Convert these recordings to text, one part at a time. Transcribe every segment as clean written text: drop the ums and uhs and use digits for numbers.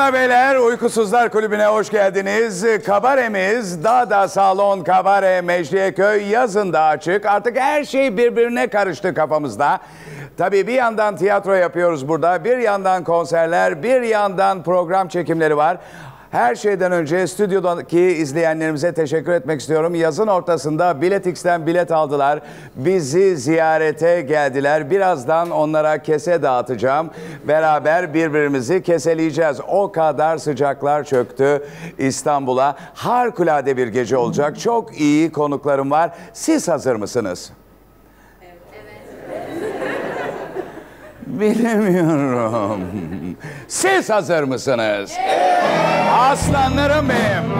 Hanımlar beyler, Uykusuzlar Kulübü'ne hoş geldiniz. Kabaremiz Dağda Salon Kabare Mecidiyeköy yazında açık. Artık her şey birbirine karıştı kafamızda. Tabii bir yandan tiyatro yapıyoruz burada, bir yandan konserler, bir yandan program çekimleri var. Her şeyden önce stüdyodaki izleyenlerimize teşekkür etmek istiyorum. Yazın ortasında Biletix'ten bilet aldılar. Bizi ziyarete geldiler. Birazdan onlara kese dağıtacağım. Beraber birbirimizi keseleyeceğiz. O kadar sıcaklar çöktü İstanbul'a. Harikulade bir gece olacak. Çok iyi konuklarım var. Siz hazır mısınız? Bilemiyorum. Siz hazır mısınız? Evet. Aslanlarım benim.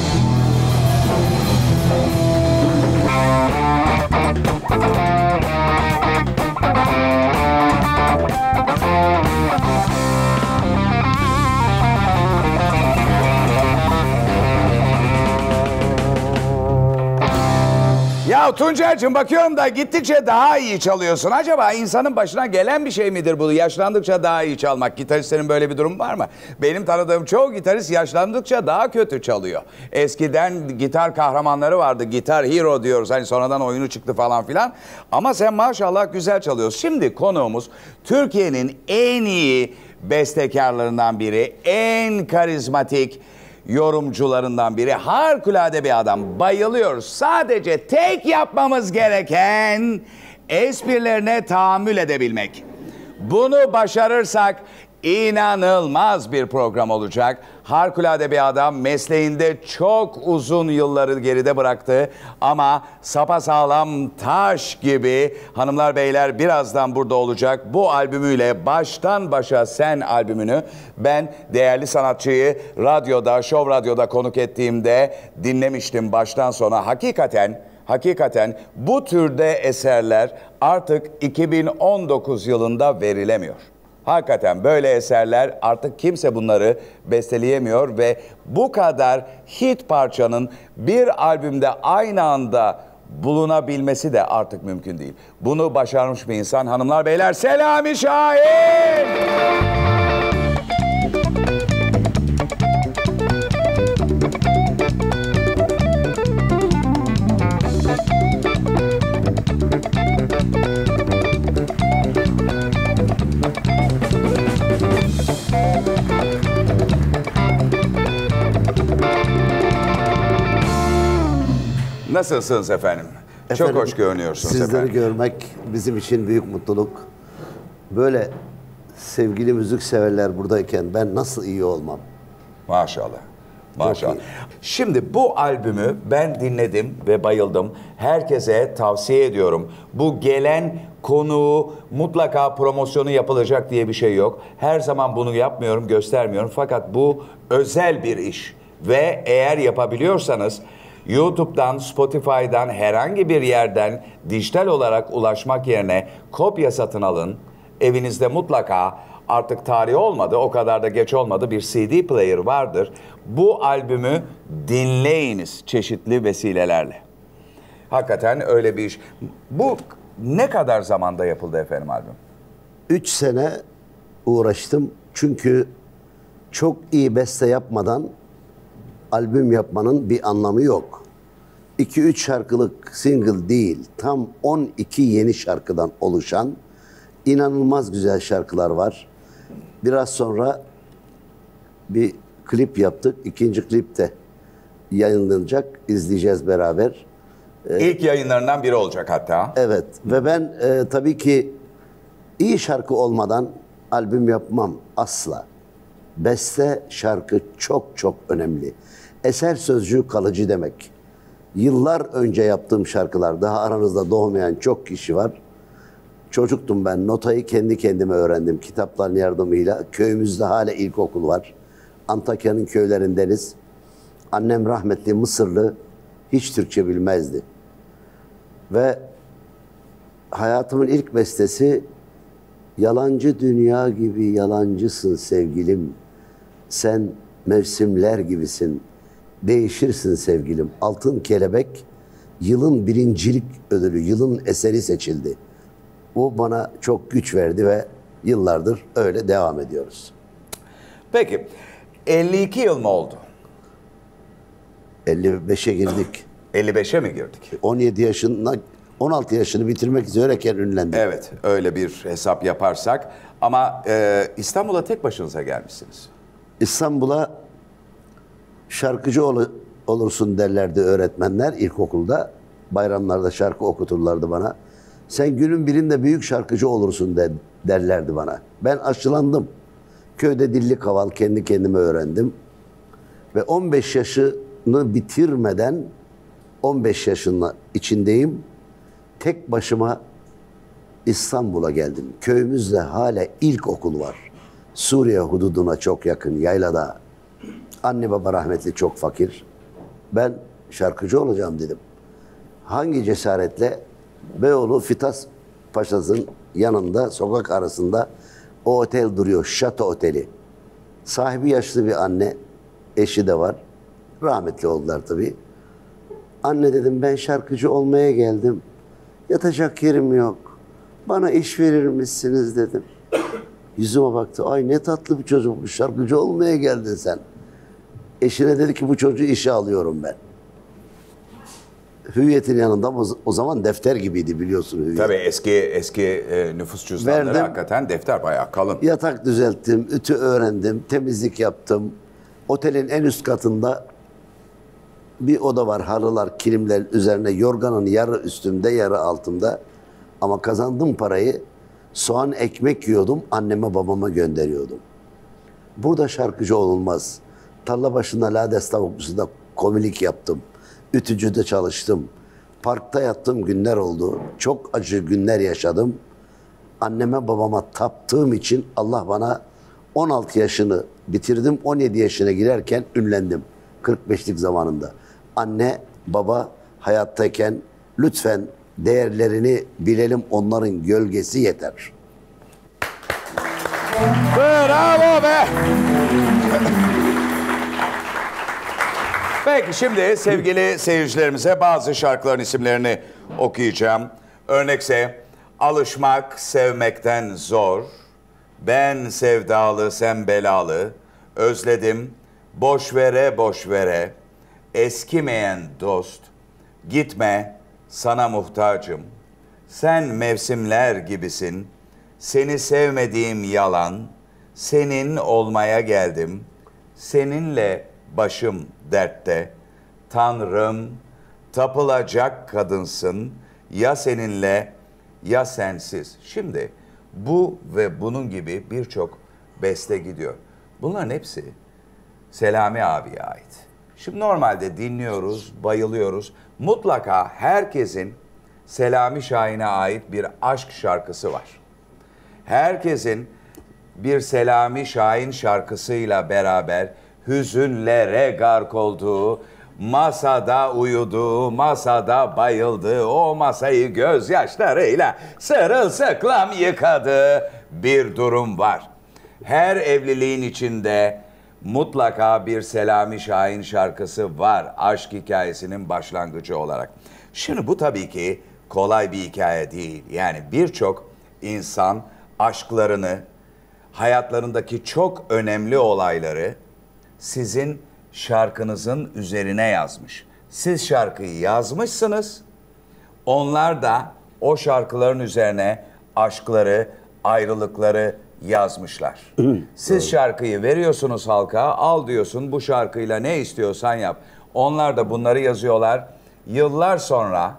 Ya Tuncer'cim bakıyorum da gittikçe daha iyi çalıyorsun. Acaba insanın başına gelen bir şey midir bu? Yaşlandıkça daha iyi çalmak. Gitaristlerin böyle bir durum var mı? Benim tanıdığım çoğu gitarist yaşlandıkça daha kötü çalıyor. Eskiden gitar kahramanları vardı. Gitar hero diyoruz. Hani sonradan oyunu çıktı falan filan. Ama sen maşallah güzel çalıyorsun. Şimdi konuğumuz Türkiye'nin en iyi bestekarlarından biri. En karizmatik yorumcularından biri. Harikulade bir adam. Bayılıyoruz. Sadece tek yapmamız gereken esprilerine tahammül edebilmek. Bunu başarırsak inanılmaz bir program olacak. Harikulade bir adam, mesleğinde çok uzun yılları geride bıraktı ama sapasağlam taş gibi. Hanımlar beyler birazdan burada olacak. Bu albümüyle Baştan Başa Sen albümünü ben değerli sanatçıyı radyoda, Show Radyo'da konuk ettiğimde dinlemiştim baştan sona. Hakikaten bu türde eserler artık 2019 yılında verilemiyor. Hakikaten böyle eserler artık kimse bunları besteleyemiyor ve bu kadar hit parçanın bir albümde aynı anda bulunabilmesi de artık mümkün değil. Bunu başarmış bir insan. Hanımlar beyler, Selami Şahin! Nasılsınız efendim? Çok hoş görünüyorsunuz sizleri efendim. görmek bizim için büyük mutluluk. Böyle sevgili müzik severler buradayken ben nasıl iyi olmam? Maşallah. Maşallah. Şimdi bu albümü ben dinledim ve bayıldım. Herkese tavsiye ediyorum. Bu gelen konuğu mutlaka promosyonu yapılacak diye bir şey yok. Her zaman bunu yapmıyorum, göstermiyorum. Fakat bu özel bir iş. Ve eğer yapabiliyorsanız YouTube'dan, Spotify'dan, herhangi bir yerden dijital olarak ulaşmak yerine kopya satın alın. Evinizde mutlaka, artık tarihi olmadı, o kadar da geç olmadı, bir CD player vardır. Bu albümü dinleyiniz çeşitli vesilelerle. Hakikaten öyle bir iş. Bu ne kadar zamanda yapıldı efendim albüm? 3 sene uğraştım çünkü çok iyi beste yapmadan albüm yapmanın bir anlamı yok. 2-3 şarkılık single değil, tam 12 yeni şarkıdan oluşan inanılmaz güzel şarkılar var. Biraz sonra bir klip yaptık. İkinci klip de yayınlanacak. İzleyeceğiz beraber. İlk yayınlarından biri olacak hatta. Evet. Ve ben tabii ki iyi şarkı olmadan albüm yapmam asla. Beste, şarkı çok çok önemli. Eser sözcüğü kalıcı demek. Yıllar önce yaptığım şarkılar, daha aranızda doğmayan çok kişi var. Çocuktum ben, notayı kendi kendime öğrendim kitapların yardımıyla. Köyümüzde hala ilkokul var. Antakya'nın köylerindeniz. Annem rahmetli Mısırlı, hiç Türkçe bilmezdi. Ve hayatımın ilk bestesi, yalancı dünya gibi yalancısın sevgilim. Sen mevsimler gibisin, değişirsin sevgilim. Altın Kelebek, yılın birincilik ödülü, yılın eseri seçildi. Bu bana çok güç verdi ve yıllardır öyle devam ediyoruz. Peki, 52 yıl mı oldu? 55'e girdik. 55'e mi girdik? 17 yaşında 16 yaşını bitirmek üzereyken ünlendim. Evet, öyle bir hesap yaparsak. Ama İstanbul'a tek başınıza gelmişsiniz. İstanbul'a şarkıcı olursun derlerdi öğretmenler ilkokulda. Bayramlarda şarkı okuturlardı bana. Sen günün birinde büyük şarkıcı olursun derlerdi bana. Ben aşılandım. Köyde dilli kaval kendi kendime öğrendim. Ve 15 yaşını bitirmeden 15 yaşının içindeyim. Tek başıma İstanbul'a geldim. Köyümüzde hala ilkokul var. Suriye hududuna çok yakın yaylada. Anne baba rahmetli çok fakir. Ben şarkıcı olacağım dedim. Hangi cesaretle? Beyoğlu Fitas Paşa'sının yanında sokak arasında o otel duruyor. Şato Oteli. Sahibi yaşlı bir anne. Eşi de var. Rahmetli oldular tabii. Anne dedim ben şarkıcı olmaya geldim. Yatacak yerim yok. Bana iş verir misiniz dedim. Yüzüme baktı. Ay ne tatlı bir çocukmuş. Şarkıcı olmaya geldin sen. Eşine dedi ki bu çocuğu işe alıyorum ben. Hüviyetin yanında o zaman defter gibiydi biliyorsun Hüviyet. Tabii eski nüfus cüzdanları Verdim. hakikaten defter bayağı kalın. Yatak düzelttim, ütü öğrendim, temizlik yaptım. Otelin en üst katında bir oda var. Halılar, kilimler üzerine yorganın yarı üstümde, yarı altımda. Ama kazandığım parayı soğan ekmek yiyordum, anneme babama gönderiyordum. Burada şarkıcı olunmaz. Tarla başında lades tavuklusunda komilik yaptım. Ütücüde çalıştım. Parkta yattığım günler oldu. Çok acı günler yaşadım. Anneme babama taptığım için Allah bana 16 yaşını bitirdim. 17 yaşına girerken ünlendim. 45'lik zamanında. Anne, baba hayattayken lütfen değerlerini bilelim, onların gölgesi yeter. Bravo be! Peki şimdi sevgili seyircilerimize bazı şarkıların isimlerini okuyacağım. Örnekse alışmak sevmekten zor, ben sevdalı sen belalı, özledim boş vere boş vere, eskimeyen dost, gitme sana muhtacım, sen mevsimler gibisin, seni sevmediğim yalan, senin olmaya geldim, seninle başım dertte, Tanrım tapılacak kadınsın, ya seninle ya sensiz. Şimdi bu ve bunun gibi birçok beste gidiyor. Bunların hepsi Selami abiye ait. Şimdi normalde dinliyoruz, bayılıyoruz. Mutlaka herkesin Selami Şahin'e ait bir aşk şarkısı var. Herkesin bir Selami Şahin şarkısıyla beraber hüzünlere gark olduğu, masada uyudu, masada bayıldı, o masayı gözyaşlarıyla sırılsıklam yıkadı bir durum var. Her evliliğin içinde mutlaka bir Selami Şahin şarkısı var aşk hikayesinin başlangıcı olarak. Şimdi bu tabii ki kolay bir hikaye değil. Yani birçok insan aşklarını, hayatlarındaki çok önemli olayları sizin şarkınızın üzerine yazmış. Siz şarkıyı yazmışsınız. Onlar da o şarkıların üzerine aşkları, ayrılıkları yazmışlar. Siz şarkıyı veriyorsunuz halka, al diyorsun bu şarkıyla ne istiyorsan yap. Onlar da bunları yazıyorlar. Yıllar sonra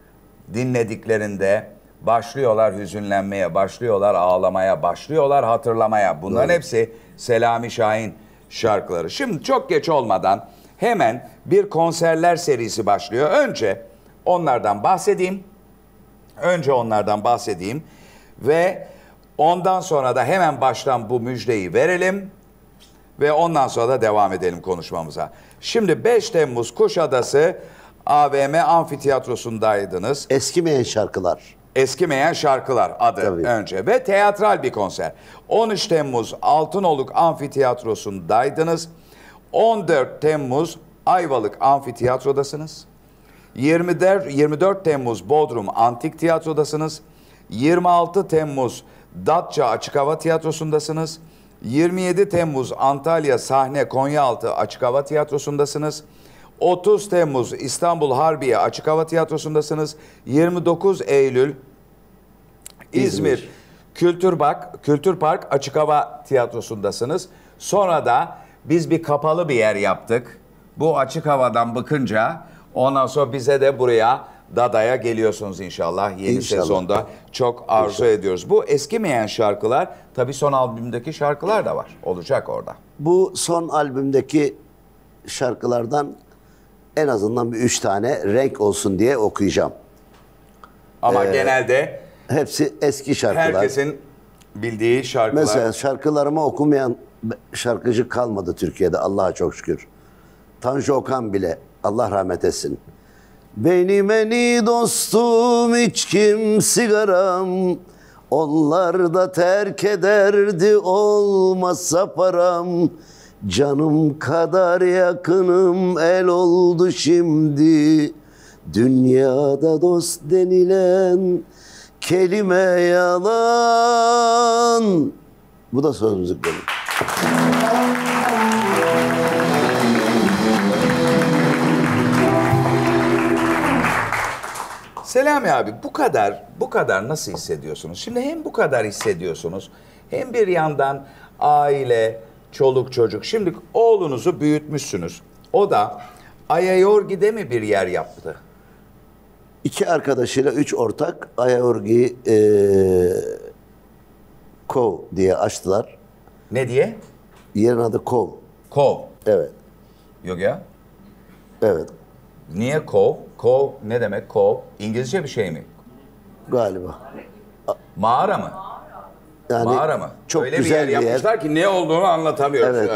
dinlediklerinde başlıyorlar hüzünlenmeye, başlıyorlar ağlamaya, başlıyorlar hatırlamaya. Bunların hepsi Selami Şahin şarkıları. Şimdi çok geç olmadan hemen bir konserler serisi başlıyor. Önce onlardan bahsedeyim ve ondan sonra da hemen baştan bu müjdeyi verelim ve ondan sonra da devam edelim konuşmamıza. Şimdi 5 Temmuz Kuşadası AVM Amfiteyatrosu'ndaydınız. Eskimeyen şarkılar. Eskimeyen şarkılar adı Tabii. önce ve teatral bir konser. 13 Temmuz Altınoluk Amfiteyatrosu'ndaydınız. 14 Temmuz Ayvalık Amfiteyatrodasınız. 24 Temmuz Bodrum Antik Tiyatro'dasınız. 26 Temmuz Datça Açık Hava Tiyatrosu'ndasınız. 27 Temmuz Antalya Sahne Konyaaltı Açık Hava Tiyatrosu'ndasınız. 30 Temmuz İstanbul Harbiye Açık Hava Tiyatrosu'ndasınız. 29 Eylül İzmir Kültür Park Açık Hava Tiyatrosu'ndasınız. Sonra da biz bir kapalı bir yer yaptık. Bu açık havadan bakınca ondan sonra bize de buraya Dada'ya geliyorsunuz inşallah yeni İnşallah. sezonda. Çok arzu ediyoruz. Bu eskimeyen şarkılar, tabii son albümdeki şarkılar da var. Olacak orada. Bu son albümdeki şarkılardan en azından bir 3 tane renk olsun diye okuyacağım. Ama genelde Hepsi eski şarkılar. herkesin bildiği şarkılar. Mesela şarkılarımı okumayan şarkıcı kalmadı Türkiye'de, Allah'a çok şükür. Tanju Okan bile, Allah rahmet etsin. Beni dostum içkim sigaram, onlar da terk ederdi olmazsa param. Canım kadar yakınım el oldu şimdi, dünyada dost denilen kelime yalan. Bu da söz müzik benim. Selami abi, bu kadar nasıl hissediyorsunuz? Şimdi hem bu kadar hissediyorsunuz, hem bir yandan aile, çoluk çocuk. Şimdi oğlunuzu büyütmüşsünüz. O da Ayayorgi'de mi bir yer yaptı? 2 arkadaşıyla 3 ortak Ayayorgi Kov diye açtılar. Ne diye? Yerin adı Kov. Kov. Evet. Yok ya. Evet. Niye kov? Kov ne demek kov? İngilizce bir şey mi? Galiba. Mağara mı? Yani Mağara mı? çok Öyle güzel bir yer yapmışlar ki ne olduğunu anlatamıyoruz. Evet.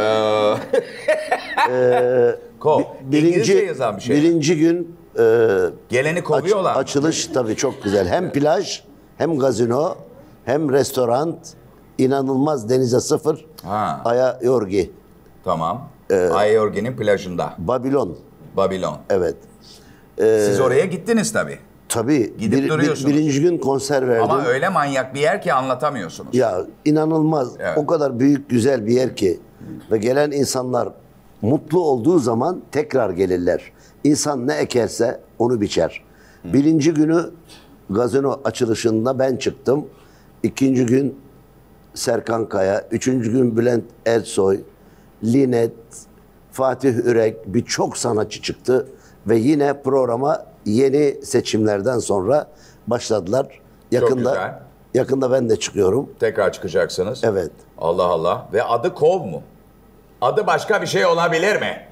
Kov. İngilizce birinci, yazan bir şey. birinci gün Geleni kovuyorlar. açılış tabii çok güzel. Hem plaj, hem gazino, hem restoran. İnanılmaz, denize sıfır. Ha. Ayayorgi. Tamam. Ayayorgi'nin plajında. Babilon. Babilon. Evet. Siz oraya gittiniz tabii. Tabii. Gidip duruyorsunuz. Birinci gün konser verdim. Ama öyle manyak bir yer ki anlatamıyorsunuz. Ya inanılmaz. Evet. O kadar büyük, güzel bir yer ki. Ve gelen insanlar mutlu olduğu zaman tekrar gelirler. İnsan ne ekerse onu biçer. Birinci günü gazino açılışında ben çıktım. İkinci gün Serkan Kaya. Üçüncü gün Bülent Ersoy, Linet, Fatih Ürek, birçok sanatçı çıktı. Ve yine programa yeni seçimlerden sonra başladılar. güzel. Yakında ben de çıkıyorum. Tekrar çıkacaksınız. Evet. Allah Allah. Ve adı Kov mu? Adı başka bir şey olabilir mi?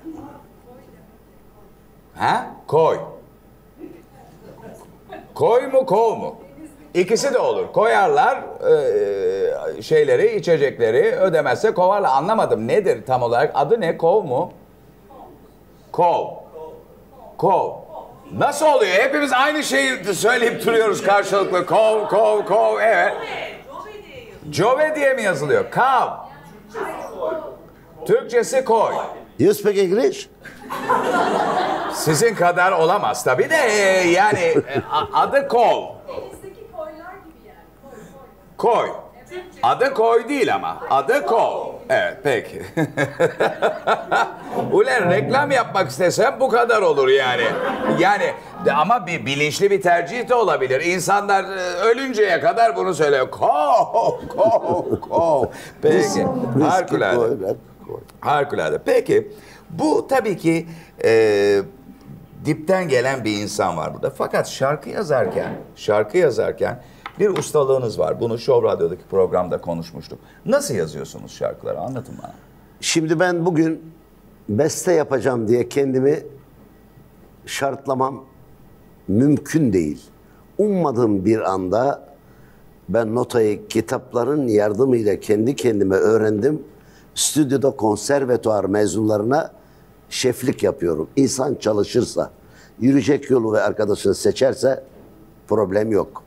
Ha? Koy. Koy mu kov mu? İkisi de olur. Koyarlar şeyleri, içecekleri, ödemezse kovarlar. Anlamadım. Nedir tam olarak? Adı ne? Kov mu? Kov. Kov. Nasıl oluyor? Hepimiz aynı şeyi söyleyip duruyoruz karşılıklı. Kov, kov, kov. Evet. Jove diye mi yazılıyor? Kav. Türkçesi koy. You speak English? Sizin kadar olamaz tabii de yani adı kov. Denizdeki koylar gibi yani. Koy. Adı koy değil ama. Adı kov. Evet peki. Ulan reklam yapmak istesem bu kadar olur yani. Yani ama bir bilinçli bir tercih de olabilir. İnsanlar ölünceye kadar bunu söylüyor. Kov, kov, kov. Peki. Harikulade. Harikulade. Peki bu tabii ki dipten gelen bir insan var burada. Fakat şarkı yazarken bir ustalığınız var. Bunu Show Radyo'daki programda konuşmuştuk. Nasıl yazıyorsunuz şarkıları? Anlatın bana. Şimdi ben bugün beste yapacağım diye kendimi şartlamam mümkün değil. Ummadığım bir anda ben notayı kitapların yardımıyla kendi kendime öğrendim. Stüdyoda konservatuar mezunlarına şeflik yapıyorum. İnsan çalışırsa, yürüyecek yolu ve arkadaşını seçerse problem yok.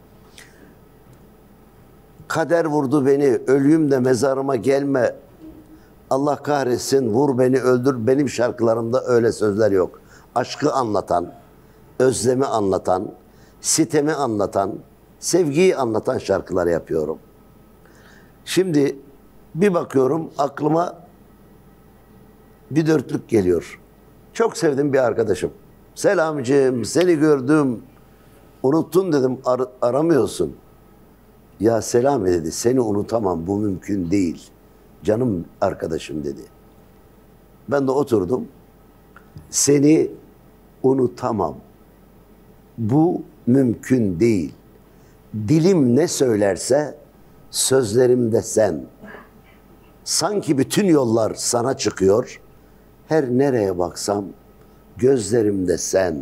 Kader vurdu beni, ölüyüm de mezarıma gelme. Allah kahretsin, vur beni öldür. Benim şarkılarımda öyle sözler yok. Aşkı anlatan, özlemi anlatan, sitemi anlatan, sevgiyi anlatan şarkılar yapıyorum. Şimdi Bir bakıyorum aklıma bir dörtlük geliyor. Çok sevdiğim bir arkadaşım. Selamcığım, seni gördüm. Unuttun dedim, aramıyorsun. Ya Selami dedi, seni unutamam, bu mümkün değil. Canım arkadaşım dedi. Ben de oturdum. Seni unutamam. Bu mümkün değil. Dilim ne söylerse sözlerimde sen. Sanki bütün yollar sana çıkıyor. Her nereye baksam gözlerimde sen.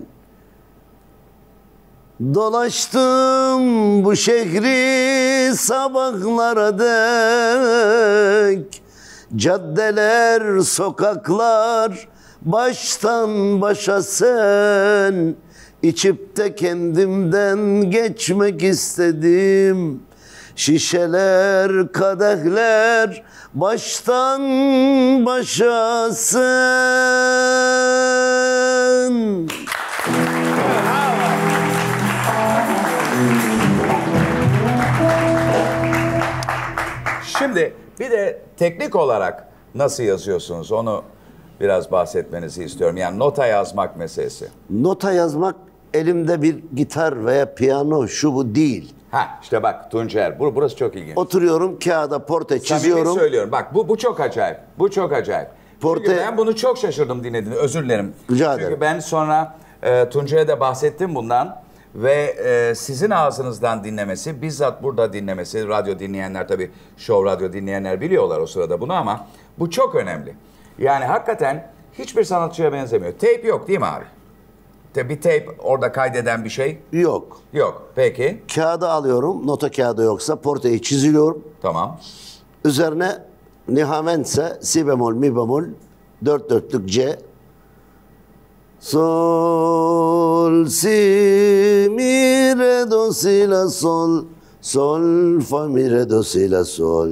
Dolaştım bu şehri sabahlara dek. Caddeler, sokaklar baştan başa sen. İçip de kendimden geçmek istedim. Şişeler, kadehler baştan başa sen. Şimdi bir de teknik olarak nasıl yazıyorsunuz onu biraz bahsetmenizi istiyorum. Yani nota yazmak meselesi. Nota yazmak elimde bir gitar veya piyano şu bu değil. Ha işte bak Tuncer, burası çok ilginç. Oturuyorum kağıda portre Samimi çiziyorum. söylüyorum. Bak bu çok acayip. Bu çok acayip. Çünkü Portre- ben bunu çok şaşırdım dinlediğini. Özür dilerim. Rica Çünkü ederim. ben sonra Tuncer'e de bahsettim bundan. Ve sizin ağzınızdan dinlemesi, bizzat burada dinlemesi, radyo dinleyenler tabii, show radyo dinleyenler biliyorlar o sırada bunu ama bu çok önemli. Yani hakikaten hiçbir sanatçıya benzemiyor. Tape yok değil mi abi? Bir tape orada kaydeden bir şey Yok. yok. Peki, Kağıdı alıyorum. Nota kağıdı yoksa portreyi çiziliyorum. tamam. Üzerine nihamentse si bemol, mi bemol, dört dörtlük C. Sol, si, mi, re, do, si, la, sol. Sol, fa, mi, re, do, si, la, sol.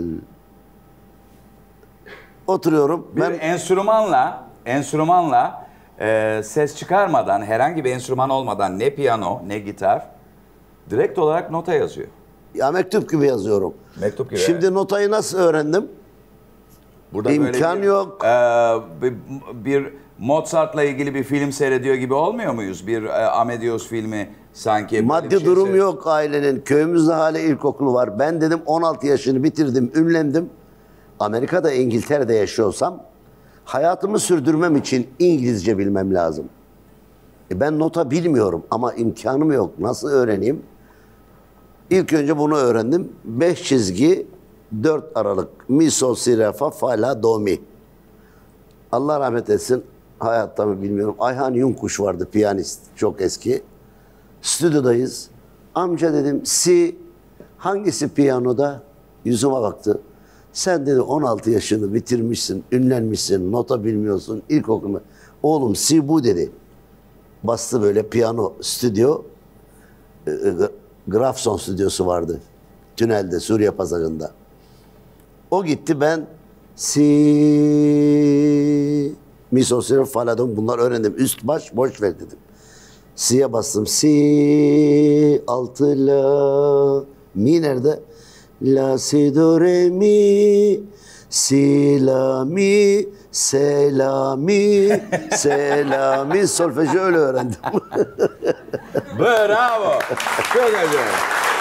Oturuyorum. Bir Ben enstrümanla ses çıkarmadan, herhangi bir enstrüman olmadan ne piyano ne gitar direkt olarak nota yazıyor. ya mektup gibi yazıyorum. Mektup gibi, Şimdi evet. notayı nasıl öğrendim? Burada böyle İmkan yok. Bir Mozart'la ilgili bir film seyrediyor gibi olmuyor muyuz? Bir Amadeus filmi sanki. böyle bir Maddi şey durum yok ailenin. Köyümüzde hala ilkokulu var. Ben dedim 16 yaşını bitirdim, ünlendim. Amerika'da, İngiltere'de yaşıyorsam hayatımı sürdürmem için İngilizce bilmem lazım. Ben nota bilmiyorum ama imkanım yok. Nasıl öğreneyim? İlk önce bunu öğrendim. 5 çizgi, 4 aralık. Mi, sol, si, re, fa, fa, la, do, mi. Allah rahmet etsin. Hayatta mı bilmiyorum. Ayhan Yunkuş vardı, piyanist. Çok eski. Stüdyodayız. Amca dedim, si hangisi piyanoda? Yüzüme baktı. Sen dedi 16 yaşını bitirmişsin, ünlenmişsin, nota bilmiyorsun, ilkokulu. Oğlum si bu dedi. Bastı böyle piyano stüdyo. Grafson stüdyosu vardı. Tünelde, Suriye pasajında. O gitti, ben si, mi, sol, si, re, fa, la, do, bunlar öğrendim. Üst baş boş ver dedim. Si'ye bastım. Si, altı, la, mi nerede? La, si, do, re, mi, si, la, mi, se, la, mi, se, la, mi, solfeji öyle öğrendim. Bravo. Çok acayip.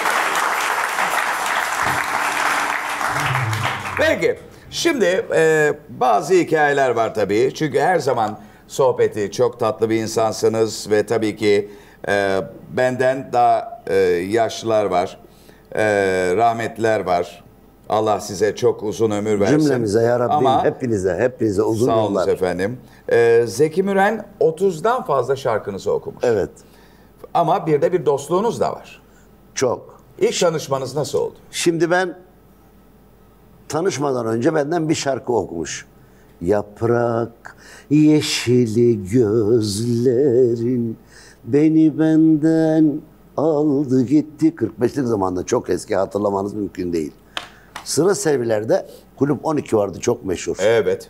Peki. Şimdi bazı hikayeler var tabii. Çünkü her zaman sohbeti çok tatlı bir insansınız ve tabii ki benden daha yaşlılar var. Rahmetliler var. Allah size çok uzun ömür versin. Cümlemize ya Rabbim, Ama hepinize uzun sağ olun yıllar. efendim. Zeki Müren 30'dan fazla şarkınızı okumuş. Evet, Ama bir de bir dostluğunuz da var. çok. İlk tanışmanız nasıl oldu? Şimdi ben tanışmadan önce benden bir şarkı okumuş. Yaprak yeşili gözlerin beni benden aldı gitti. 45'lik zamanda, çok eski, hatırlamanız mümkün değil. Sıra servilerde Kulüp 12 vardı, çok meşhur. Evet.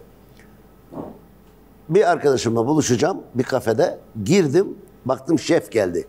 Bir arkadaşımla buluşacağım bir kafede. Girdim, baktım şef geldi.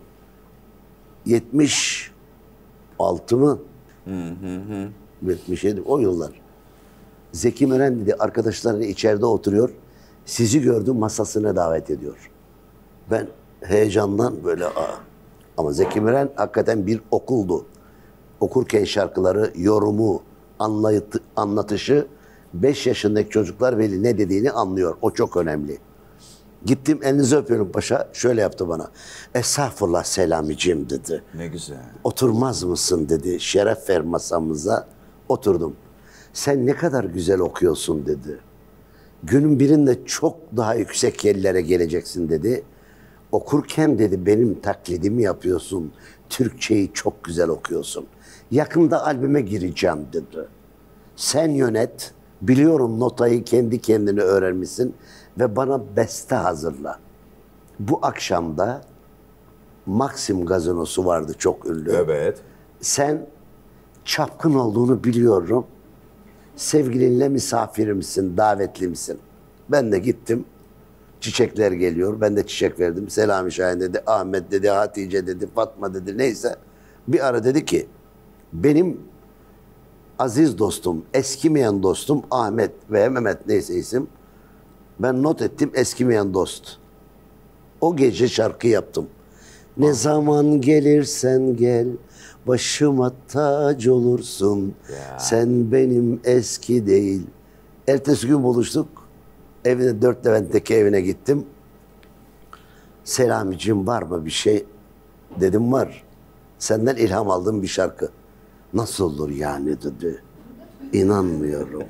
76 mı? 77 o yıllar. Zeki Müren dedi arkadaşlarıyla içeride oturuyor. Sizi gördüm masasına davet ediyor. Ben heyecandan böyle ama Zeki Müren hakikaten bir okuldu. Okurken şarkıları, yorumu, anlatışı 5 yaşındaki çocuklar bile ne dediğini anlıyor. O çok önemli. Gittim elinizi öpüyorum paşa. Şöyle yaptı bana. Estağfurullah Selamicim dedi. Ne güzel. Oturmaz mısın dedi. Şeref ver masamıza. Oturdum. Sen ne kadar güzel okuyorsun dedi. Günün birinde çok daha yüksek yerlere geleceksin dedi. Okurken dedi benim taklidimi yapıyorsun. Türkçeyi çok güzel okuyorsun. Yakında albüme gireceğim dedi. Sen yönet. Biliyorum notayı kendi kendine öğrenmişsin. Ve bana beste hazırla. Bu akşamda Maxim gazinosu vardı çok ünlü. Evet. Sen çapkın olduğunu biliyorum. Sevgilinle misafirimsin, davetli misin? Ben de gittim. Çiçekler geliyor. Ben de çiçek verdim. Selami Şahin dedi, Ahmet dedi, Hatice dedi, Fatma dedi. Neyse. Bir ara dedi ki benim aziz dostum, eskimeyen dostum Ahmet veya Mehmet neyse isim. Ben not ettim eskimeyen dost. O gece şarkı yaptım. Ne zaman gelirsen gel, başıma tac olursun. Ya. Sen benim eski değil. Ertesi gün buluştuk. Evine 4 Levent'teki evine gittim. Selamicim var mı bir şey? Dedim var. Senden ilham aldığım bir şarkı. Nasıl olur yani dedi. İnanmıyorum.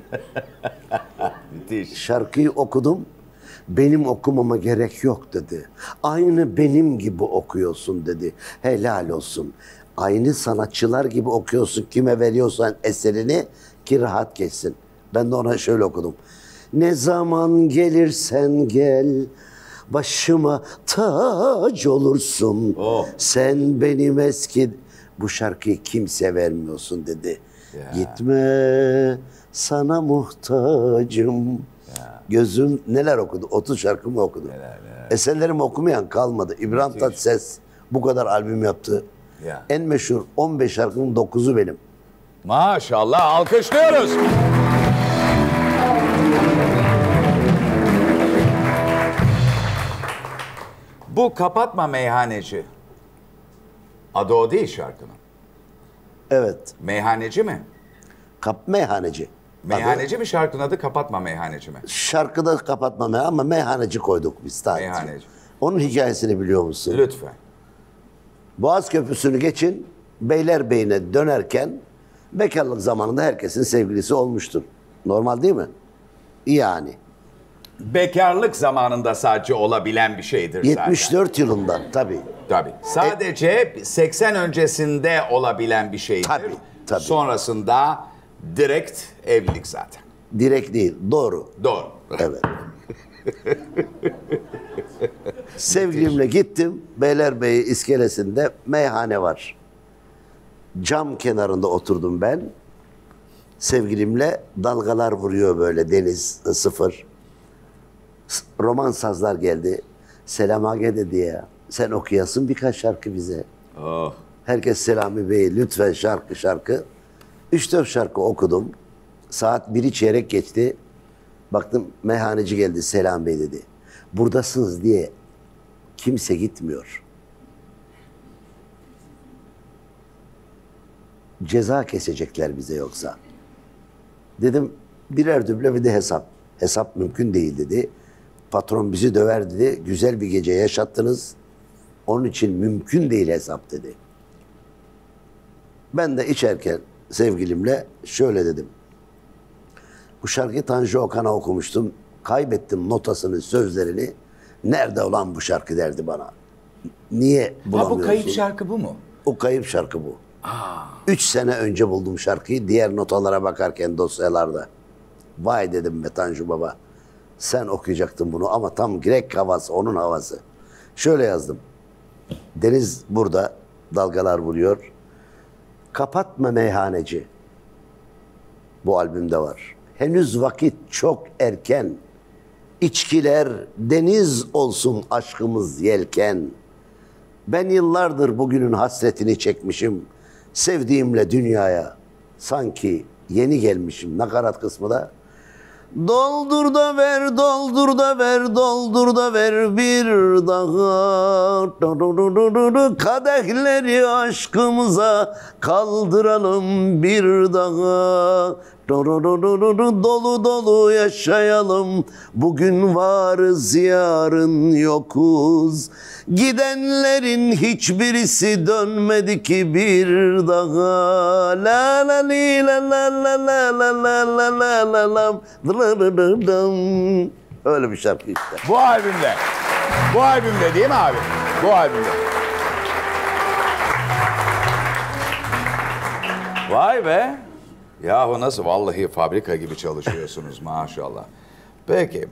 Müthiş. Şarkıyı okudum. Benim okumama gerek yok dedi. Aynı benim gibi okuyorsun dedi. Helal olsun. Aynı sanatçılar gibi okuyorsun. Kime veriyorsan eserini ki rahat geçsin. Ben de ona şöyle okudum. Ne zaman gelirsen gel, başıma tac olursun. Oh. Sen benim eski... Bu şarkıyı kimse vermiyorsun dedi. Ya. Gitme sana muhtacım. Gözüm neler okudu? 30 şarkı mı okudu? Eserlerimi okumayan kalmadı. İbrahim Tatlıses bu kadar albüm yaptı. Ya. En meşhur 15 şarkının 9'u benim. Maşallah alkışlıyoruz. Bu Kapatma Meyhaneci. Adı o değil şarkının. Evet. Meyhaneci mi? Meyhaneci. Meyhaneci mi şarkının adı, Kapatma Meyhaneci mi? Şarkıda kapatma ama meyhaneci koyduk biz sadece. Meyhaneci. Onun hikayesini biliyor musun? Lütfen. Boğaz Köprüsü'nü geçin, Beylerbeyi'ne dönerken bekarlık zamanında herkesin sevgilisi olmuştur. Normal değil mi? Yani. Bekarlık zamanında sadece olabilen bir şeydir zaten. 74 yılında tabii. Tabii. Sadece 80 öncesinde olabilen bir şeydir. Tabii, tabii. Sonrasında direkt evlilik zaten. Direkt değil, doğru. Doğru. Evet. Sevgilimle gittim. Beylerbeyi iskelesinde meyhane var. Cam kenarında oturdum ben. Sevgilimle dalgalar vuruyor böyle deniz sıfır. Roman sazlar geldi. Selam Age dedi ya. Sen okuyasın birkaç şarkı bize. Oh. Herkes Selami Bey lütfen şarkı. 3-4 şarkı okudum. Saat 1'i çeyrek geçti. Baktım meyhaneci geldi Selam Bey dedi. Buradasınız diye kimse gitmiyor. Ceza kesecekler bize yoksa. Dedim birer düble bir de hesap. Hesap mümkün değil dedi. Patron bizi döver dedi. Güzel bir gece yaşattınız. Onun için mümkün değil hesap dedi. Ben de içerken sevgilimle şöyle dedim. Bu şarkıyı Tanju Okan'a okumuştum. Kaybettim notasını, sözlerini. Nerede olan bu şarkı derdi bana. Niye bulamıyorsun? Ha, bu kayıp şarkı bu mu? O kayıp şarkı bu. 3 sene önce buldum şarkıyı diğer notalara bakarken dosyalarda. Vay dedim be Tanju Baba. Sen okuyacaktın bunu ama tam Grek havası, onun havası. Şöyle yazdım. Deniz burada, dalgalar vuruyor. Kapatma meyhaneci. Bu albümde var. Henüz vakit çok erken. İçkiler deniz olsun aşkımız yelken. Ben yıllardır bugünün hasretini çekmişim. Sevdiğimle dünyaya sanki yeni gelmişim. Nakarat kısmı da Doldur da ver, doldur da ver, doldur da ver bir daha. Kadehleri aşkımıza kaldıralım bir daha. Dolu dolu yaşayalım. Bugün varız, yarın yokuz. Gidenlerin hiçbirisi dönmedi ki bir daha. La la li la la la la la la la la la la. Öyle bir şarkı işte. Bu albümde. Bu albümde değil mi abi? Bu albümde. Vay be. Yahu nasıl? Vallahi fabrika gibi çalışıyorsunuz maşallah. Peki.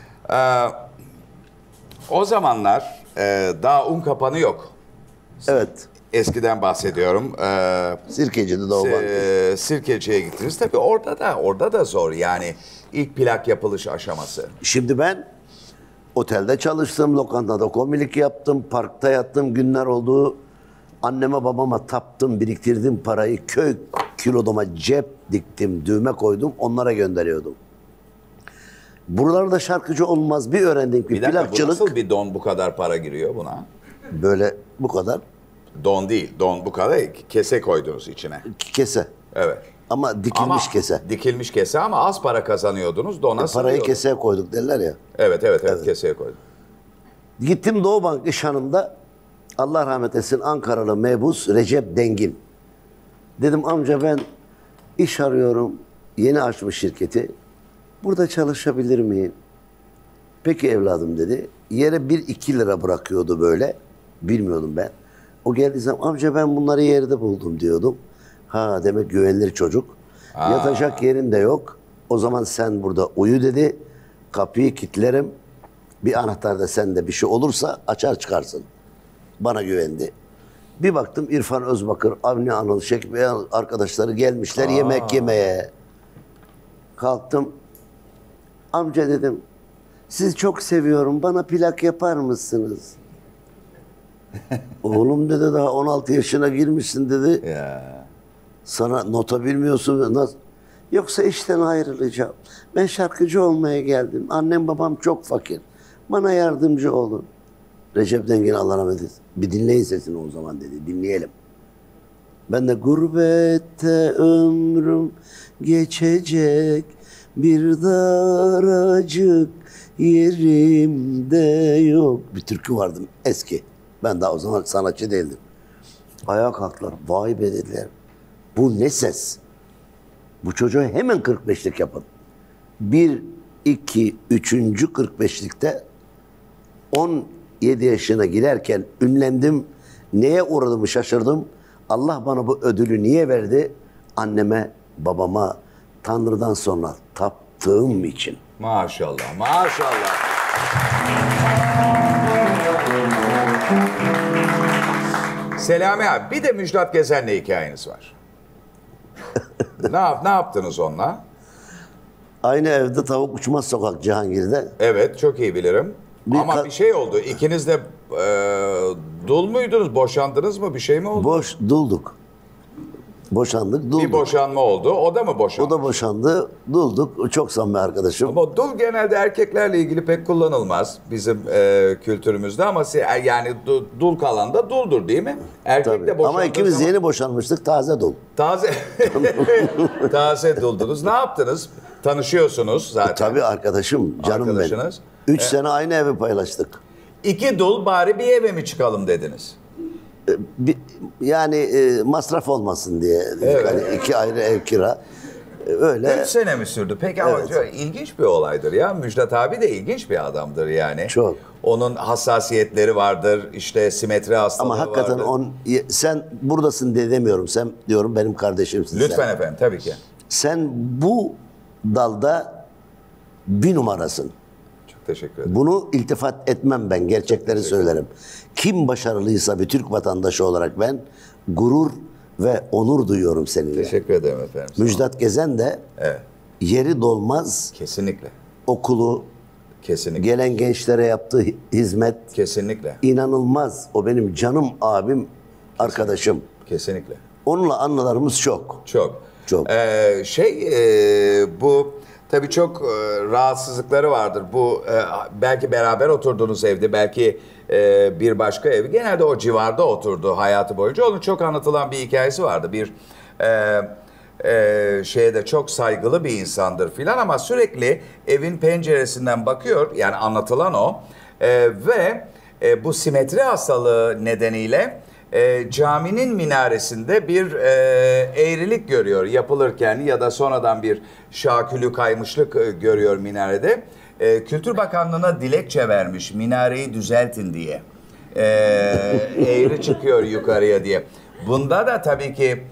O zamanlar daha un kapanı yok. Evet. Eskiden bahsediyorum. Sirkeci'de Doğu Sirkeci'ye gittiniz. Tabii orada da zor yani ilk plak yapılış aşaması. Şimdi ben otelde çalıştım, lokantada komilik yaptım, parkta yattım, günler oldu. Anneme babama taptım, biriktirdim parayı, köy kilodoma cep diktim, düğme koydum, onlara gönderiyordum. Buralarda şarkıcı olmaz, bir öğrendim ki Bir dakika, bu plakçılık nasıl bir don bu kadar para giriyor buna? böyle bu kadar Don değil, don bu kadar kese koydunuz içine. kese. Evet. Ama dikilmiş kese. Dikilmiş kese ama az para kazanıyordunuz, dona Parayı sarıyordunuz. keseye koyduk derler ya. Evet, keseye koydum. Gittim Doğu Bank iş hanımda, Allah rahmet etsin, Ankaralı mebus Recep Dengin. Dedim amca ben iş arıyorum, yeni açmış şirketi. Burada çalışabilir miyim? Peki evladım dedi. Yere 1-2 lira bırakıyordu böyle. Bilmiyordum ben. O geldiği zaman amca ben bunları yerde buldum diyordum. Ha demek güvenilir çocuk. Yatacak yerin de yok. O zaman sen burada uyu dedi. Kapıyı kilitlerim. Bir anahtar da sende bir şey olursa açar çıkarsın. Bana güvendi. Bir baktım İrfan Özbakır, Avni Anıl, Şekip Beyaz arkadaşları gelmişler yemek yemeye. Kalktım. Amca dedim, sizi çok seviyorum, bana plak yapar mısınız? Oğlum dedi, daha 16 yaşına girmişsin dedi. Ya. Sana nota bilmiyorsun. Nasıl? Yoksa işten ayrılacağım. Ben şarkıcı olmaya geldim. Annem babam çok fakir. Bana yardımcı olun. Recep Dengin Allah rahmet eylesin. Bir dinleyin sesini o zaman dedi. Dinleyelim. Ben de gurbette ömrüm geçecek, bir daracık yerimde yok. Bir türkü vardı eski. Ben daha o zaman sanatçı değildim. Ayağa kalktılar. Vay be dediler. Bu ne ses? Bu çocuğa hemen 45'lik yapın. 1, 2, 3. 45'likte 17 yaşına girerken ünlendim. Neye uğradığımı şaşırdım. Allah bana bu ödülü niye verdi? Anneme, babama, Tanrı'dan sonra taptığım için. Maşallah, maşallah. Selami abi, bir de Müjdat Gezen'le hikayeniz var. ne yaptınız onunla? Aynı evde tavuk uçmaz sokak Cihangir'de. Evet, çok iyi bilirim. Ama bir şey oldu. İkiniz de dul muydunuz? Boşandınız mı? Bir şey mi oldu? Dulduk. Boşandık, dulduk. Bir boşanma oldu. O da mı boşandı? O da boşandı, dulduk. O çok samimi arkadaşım. Ama dul genelde erkeklerle ilgili pek kullanılmaz bizim kültürümüzde ama yani dul kalan da duldur değil mi? Erkek Tabii. de boşandığı Ama ikimiz zaman yeni boşanmıştık, taze dul. taze taze duldunuz. Ne yaptınız? Tanışıyorsunuz zaten. Tabii arkadaşım, canım benim. Arkadaşınız. 3 sene aynı evi paylaştık. İki dul bari bir eve mi çıkalım dediniz? Yani masraf olmasın diye. Evet. Yani 2 ayrı ev kira. Öyle. 3 sene mi sürdü? Peki ama çok ilginç bir olaydır ya. Müjdat abi de ilginç bir adamdır yani. Çok. Onun hassasiyetleri vardır, işte simetri hastalığı Ama hakikaten vardır. sen buradasın diye demiyorum. Sen diyorum benim kardeşimsin Lütfen sen. efendim, tabii ki. Sen bu dalda bir numarasın. Çok teşekkür ederim. Bunu iltifat etmem ben. Gerçekleri söylerim. Kim başarılıysa bir Türk vatandaşı olarak ben gurur ve onur duyuyorum seninle. Teşekkür ederim efendim. Müjdat Gezen de Evet, yeri dolmaz kesinlikle. okulu, Kesinlikle. gelen gençlere yaptığı hizmet Kesinlikle. inanılmaz. O benim canım abim, arkadaşım. Kesinlikle. Onunla anılarımız çok. Çok. Çok. Bu Tabii çok rahatsızlıkları vardır. Bu belki beraber oturduğunuz evde, belki bir başka ev. Genelde o civarda oturdu hayatı boyunca. Onun çok anlatılan bir hikayesi vardı. Bir şeyde çok saygılı bir insandır filan ama sürekli evin penceresinden bakıyor. Yani anlatılan o. Ve bu simetri hastalığı nedeniyle caminin minaresinde bir eğrilik görüyor yapılırken ya da sonradan bir şakülü kaymışlık görüyor minarede. Kültür Bakanlığı'na dilekçe vermiş minareyi düzeltin diye. Eğri çıkıyor yukarıya diye. Bunda da tabii ki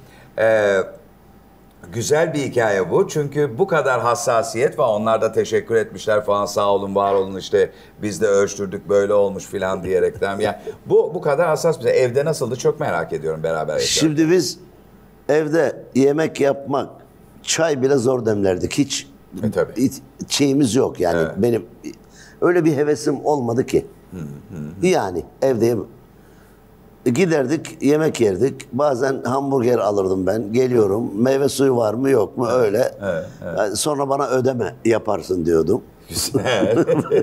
güzel bir hikaye bu. Çünkü bu kadar hassasiyet ve onlar da teşekkür etmişler falan, sağ olun var olun işte biz de ölçtürdük böyle olmuş filan diyerekten. Yani bu kadar hassas bir şey. Evde nasıldı çok merak ediyorum beraber yaşamak. Şimdi biz evde yemek yapmak, çay bile zor demlerdik. Tabii. Şeyimiz yok yani. Evet. Benim öyle bir hevesim olmadı ki. Yani evde giderdik, yemek yerdik. Bazen hamburger alırdım ben. Geliyorum. Meyve suyu var mı yok mu öyle. Evet. Yani sonra bana ödeme yaparsın diyordum. Güzel.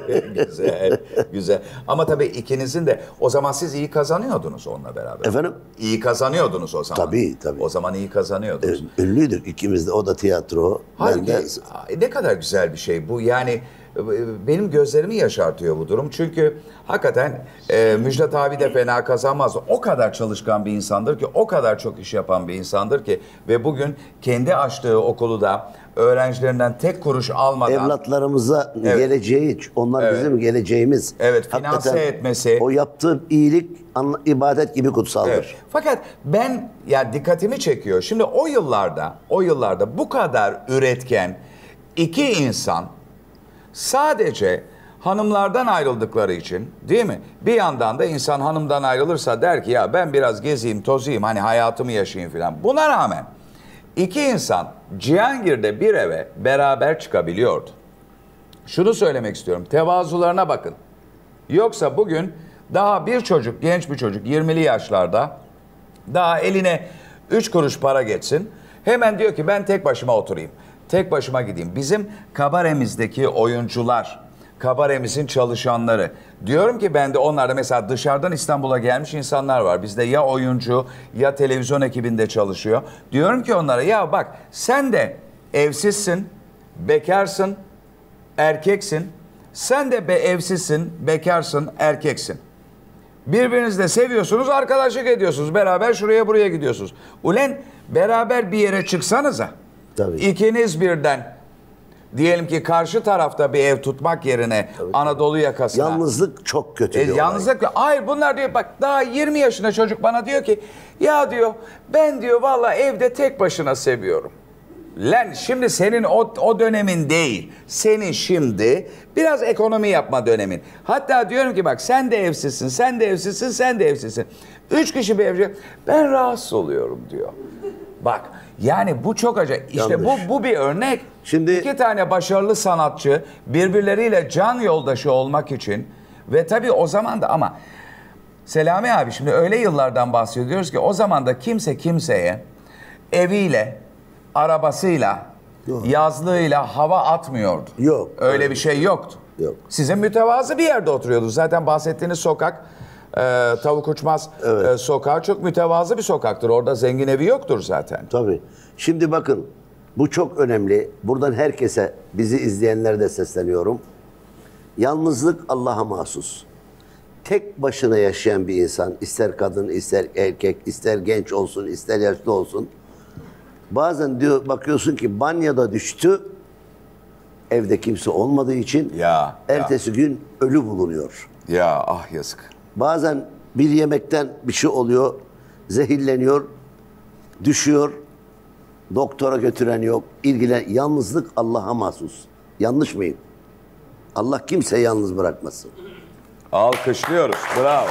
Güzel. Ama tabii ikinizin de o zaman siz iyi kazanıyordunuz onunla beraber. Efendim? İyi kazanıyordunuz o zaman. Tabii. O zaman iyi kazanıyordunuz. Ünlüydük ikimiz de. O da tiyatro. Hayır, Ben de ne kadar güzel bir şey bu. Yani benim gözlerimi yaşartıyor bu durum. Çünkü hakikaten Müjdat abi de fena kazanmaz. O kadar çalışkan bir insandır ki, o kadar çok iş yapan bir insandır ki ve bugün kendi açtığı okulu da öğrencilerinden tek kuruş almadan evlatlarımıza geleceği, onlar Evet. bizim geleceğimiz. Evet, finanse Hakikaten etmesi. O yaptığı iyilik ibadet gibi kutsaldır. Evet. Fakat ben ya dikkatimi çekiyor. Şimdi o yıllarda bu kadar üretken iki insan sadece hanımlardan ayrıldıkları için, değil mi? Bir yandan da insan hanımdan ayrılırsa der ki ya ben biraz gezeyim, tozayım, hani hayatımı yaşayayım filan. Buna rağmen iki insan Cihangir'de bir eve beraber çıkabiliyordu. Şunu söylemek istiyorum. Tevazularına bakın. Yoksa bugün daha bir çocuk, genç bir çocuk 20'li yaşlarda daha eline 3 kuruş para geçsin. Hemen diyor ki ben tek başıma oturayım. Tek başıma gideyim. Bizim kabaremizdeki oyuncular, kabaremizin çalışanları. Diyorum ki ben de onlarda mesela dışarıdan İstanbul'a gelmiş insanlar var. Bizde ya oyuncu ya televizyon ekibinde çalışıyor. Diyorum ki onlara ya bak sen de evsizsin, bekarsın, erkeksin. Sen de evsizsin, bekarsın, erkeksin. Birbirinizi de seviyorsunuz, arkadaşlık ediyorsunuz. Beraber şuraya buraya gidiyorsunuz. Ulen beraber bir yere çıksanıza. Tabii. İkiniz birden diyelim ki karşı tarafta bir ev tutmak yerine Anadolu yakasına. Yalnızlık çok kötü bir olay. Yalnızlık. Hayır bunlar diyor bak daha 20 yaşında çocuk bana diyor ki ya diyor ben diyor valla evde tek başına seviyorum. Lan şimdi senin o dönemin değil. Senin şimdi biraz ekonomi yapma dönemin. Hatta diyorum ki bak sen de evsizsin, sen de evsizsin, sen de evsizsin. 3 kişi bir evde. Ben rahatsız oluyorum diyor. Bak yani bu çok acayip. İşte Yanlış. bu bir örnek. Şimdi- İki tane başarılı sanatçı birbirleriyle can yoldaşı olmak için ve tabii o zaman da ama Selami abi şimdi öyle yıllardan bahsediyoruz ki o zaman da kimse kimseye eviyle, arabasıyla, Yok. yazlığıyla hava atmıyordu. Yok. Öyle bir şey yoktu. Yok. Sizin mütevazı bir yerde oturuyordunuz. Zaten bahsettiğiniz sokak Tavuk Uçmaz sokağı çok mütevazı bir sokaktır. Orada zengin evi yoktur zaten. Tabii. Şimdi bakın bu çok önemli. Buradan herkese, bizi izleyenlere de sesleniyorum. Yalnızlık Allah'a mahsus. Tek başına yaşayan bir insan, ister kadın, ister erkek, ister genç olsun, ister yaşlı olsun. Bazen diyor bakıyorsun ki banyoda düştü, evde kimse olmadığı için Ya, ertesi gün ölü bulunuyor. Ya ah yazık. Bazen bir yemekten bir şey oluyor, zehirleniyor, düşüyor, doktora götüren yok, yalnızlık Allah'a mahsus. Yanlış mıyım? Allah kimseyi yalnız bırakmasın. Alkışlıyoruz. Bravo.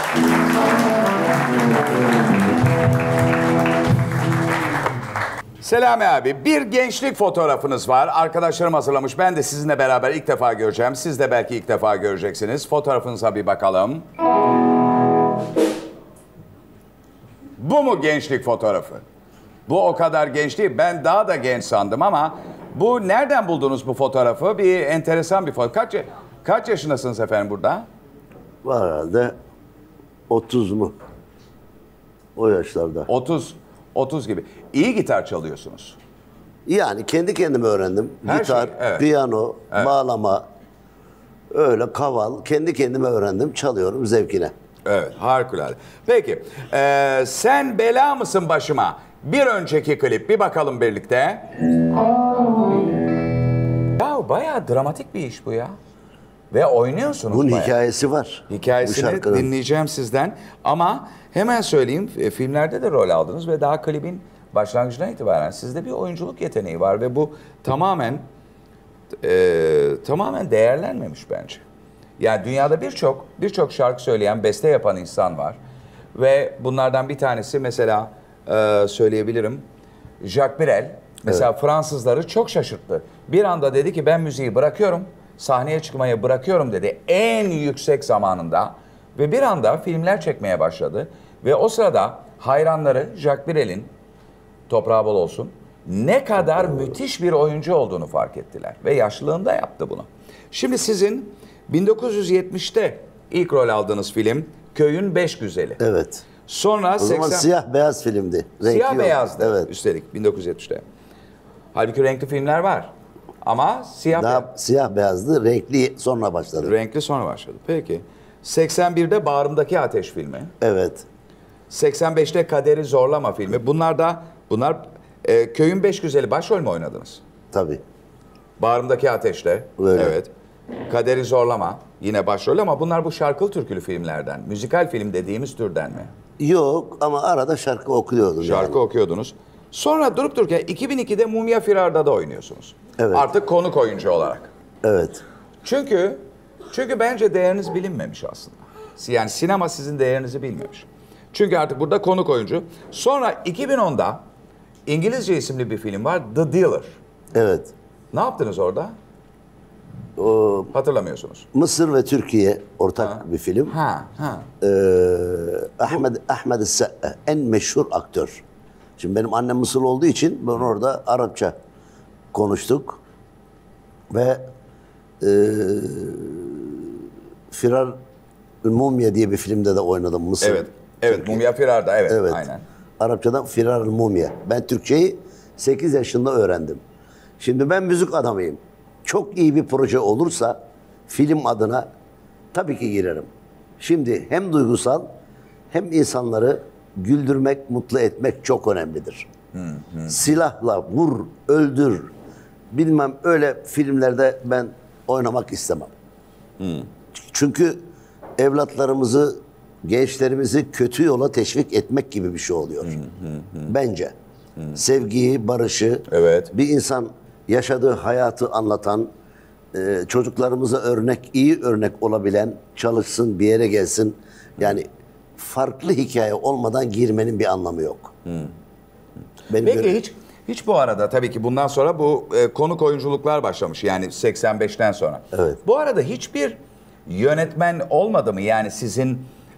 Selami abi bir gençlik fotoğrafınız var. Arkadaşlarım hazırlamış. Ben de sizinle beraber ilk defa göreceğim. Siz de belki ilk defa göreceksiniz. Fotoğrafınıza bir bakalım. Bu mu gençlik fotoğrafı? Bu o kadar genç değil. Ben daha da genç sandım ama Bu nereden buldunuz bu fotoğrafı? Bir enteresan bir fotoğraf. Kaç yaşındasınız efendim burada? Var herhalde 30 mu? O yaşlarda. 30 gibi. İyi gitar çalıyorsunuz. Yani kendi kendime öğrendim. Her Gitar, şey, evet. piyano, bağlama, öyle kaval. Kendi kendime öğrendim. Çalıyorum zevkine. Evet, harikulade. Peki, sen bela mısın başıma? Bir önceki klip, bir bakalım birlikte. Ya bayağı dramatik bir iş bu ya. Ve oynuyorsunuz Bunun bayağı. hikayesi var. Bu Hikayesini şarkının. dinleyeceğim sizden. Ama hemen söyleyeyim, filmlerde de rol aldınız ve daha klibin başlangıcından itibaren sizde bir oyunculuk yeteneği var ve bu tamamen değerlenmemiş bence. Yani dünyada birçok şarkı söyleyen, beste yapan insan var ve bunlardan bir tanesi mesela söyleyebilirim, Jacques Brel. Mesela Fransızları çok şaşırttı. Bir anda dedi ki ben müziği bırakıyorum, sahneye çıkmayı bırakıyorum dedi en yüksek zamanında ve bir anda filmler çekmeye başladı ve o sırada hayranları Jacques Brel'in, toprağı bol olsun, ne kadar müthiş bir oyuncu olduğunu fark ettiler ve yaşlılığında yaptı bunu. Şimdi sizin 1970'te ilk rol aldığınız film Köyün Beş Güzeli. Evet. Sonra O zaman siyah beyaz filmdi. Renkli siyah yok. beyazdı Evet. üstelik 1970'te. Halbuki renkli filmler var. Ama Daha siyah beyazdı. Renkli sonra başladı. renkli sonra başladı. Peki. 81'de Bağrımdaki Ateş filmi. Evet. 85'te Kaderi Zorlama filmi. Bunlar Köyün Beş Güzeli başrol mü oynadınız? Tabii. Bağrımdaki Ateş'te. Öyle. Evet. Kaderi Zorlama yine başrol ama bunlar bu şarkılı türkülü filmlerden. Müzikal film dediğimiz türden mi? Yok ama arada şarkı okuyordum. Şarkı okuyordunuz. Sonra durup dururken 2002'de Mumya Firar'da da oynuyorsunuz. Evet. Artık konuk oyuncu olarak. Evet. Çünkü bence değeriniz bilinmemiş aslında. Yani sinema sizin değerinizi bilmemiş. Çünkü artık burada konuk oyuncu. Sonra 2010'da İngilizce isimli bir film var, The Dealer. Evet. Ne yaptınız orada? O Hatırlamıyorsunuz. Mısır ve Türkiye ortak bir film. Ha. Ahmed Se'e en meşhur aktör. Şimdi benim annem Mısırlı olduğu için ben orada Arapça konuştuk. Ve Firar Mumya diye bir filmde de oynadım Mısır. Evet. Evet, Mumya Firar'da evet, Evet. aynen. Arapçadan Firar Mumya. Ben Türkçeyi 8 yaşında öğrendim. Şimdi ben müzik adamıyım. Çok iyi bir proje olursa film adına tabii ki girerim. Şimdi hem duygusal hem insanları güldürmek, mutlu etmek çok önemlidir. Silahla vur, öldür, bilmem öyle filmlerde ben oynamak istemem. Çünkü evlatlarımızı, gençlerimizi kötü yola teşvik etmek gibi bir şey oluyor. Bence. Sevgiyi, barışı, Evet. bir insan yaşadığı hayatı anlatan, çocuklarımıza iyi örnek olabilen, çalışsın, bir yere gelsin. Yani farklı hikaye olmadan girmenin bir anlamı yok. Benim Peki hiç bu arada tabii ki bundan sonra bu konuk oyunculuklar başlamış yani 85'ten sonra. Evet. Bu arada hiçbir yönetmen olmadı mı yani sizin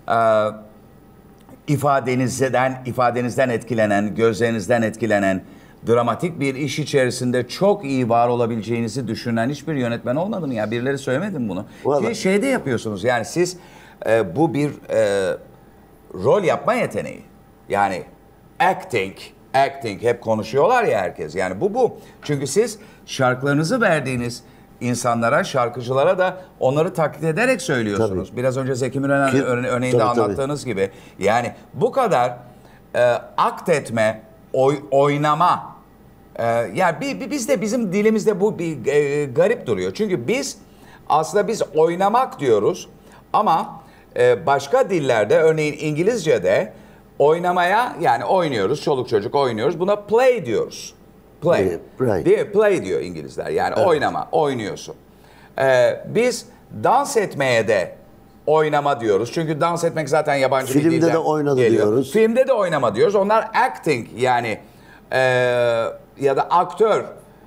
ifadenizden etkilenen, gözlerinizden etkilenen, dramatik bir iş içerisinde çok iyi var olabileceğinizi düşünen hiçbir yönetmen olmadı mı ya? Birileri söylemedi mi bunu? Vallahi. Ki şeyde yapıyorsunuz yani siz bu bir rol yapma yeteneği. Yani acting hep konuşuyorlar ya herkes. Yani bu. Çünkü siz şarkılarınızı verdiğiniz insanlara, şarkıcılara da onları taklit ederek söylüyorsunuz. Tabii. Biraz önce Zeki Müren örneğinde tabii, anlattığınız gibi. Yani bu kadar akt etme, oynama. Yani bizim dilimizde bu bir garip duruyor. Çünkü biz oynamak diyoruz ama başka dillerde örneğin İngilizce'de oynamaya yani oynuyoruz, çoluk çocuk oynuyoruz. Buna play diyoruz. Play. Play diyor İngilizler. Yani oynama, oynuyorsun. Biz dans etmeye de oynama diyoruz. Çünkü dans etmek zaten yabancı bir dilden Filmde de oynadı geliyor. diyoruz. Filmde de oynama diyoruz. Onlar acting yani ya da actor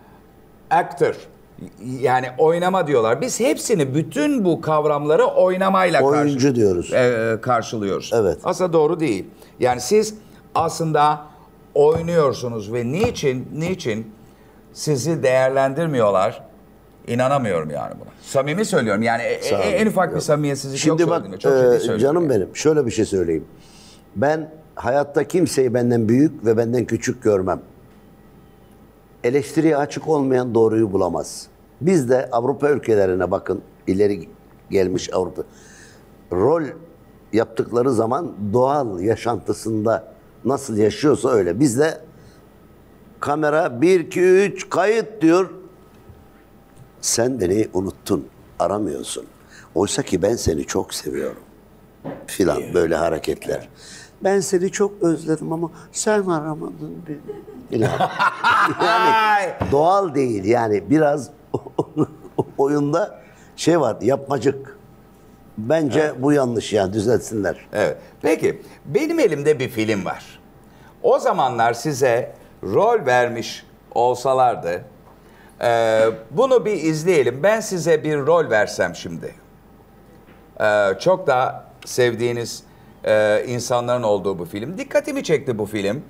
yani oynama diyorlar. Biz hepsini bütün bu kavramları oynamayla oyuncu diyoruz. Karşılıyoruz. Evet. Aslında doğru değil. Yani siz aslında oynuyorsunuz ve niçin sizi değerlendirmiyorlar. İnanamıyorum yani buna. Samimi söylüyorum yani en ufak bir samimiyetsizlik yok Şimdi bak söylediğimde. Çok ciddi söylüyorum. canım benim şöyle bir şey söyleyeyim. Ben hayatta kimseyi benden büyük ve benden küçük görmem. Eleştiriye açık olmayan doğruyu bulamaz. Biz de Avrupa ülkelerine bakın, ileri gelmiş Avrupa. Rol yaptıkları zaman doğal yaşantısında nasıl yaşıyorsa öyle. Biz de kamera 1, 2, 3 kayıt diyor. Sen beni unuttun, aramıyorsun. Oysa ki ben seni çok seviyorum. Filan böyle hareketler. Ben seni çok özledim ama sen aramadın beni. Filan. Yani doğal değil yani biraz oyunda şey var yapmacık. Bence bu yanlış yani düzeltsinler. Evet. Peki benim elimde bir film var. O zamanlar size rol vermiş olsalardı bunu bir izleyelim. Ben size bir rol versem şimdi. Çok da sevdiğiniz insanların olduğu bu film. Dikkatimi çekti bu film.